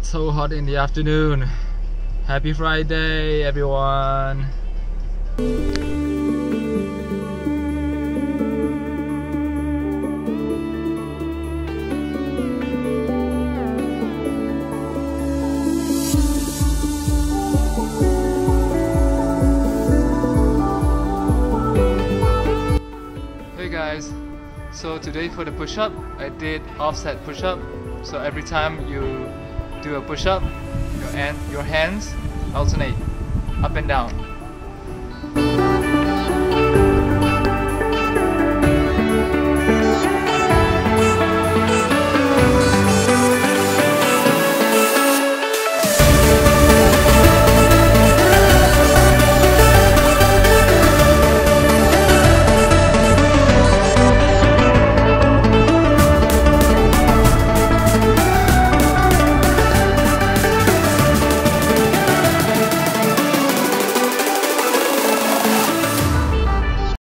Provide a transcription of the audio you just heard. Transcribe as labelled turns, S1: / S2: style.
S1: so hot in the afternoon. Happy Friday, everyone. Hey guys, so today for the push-up, I did offset push-up. So every time you do a push-up, your hands alternate up and down.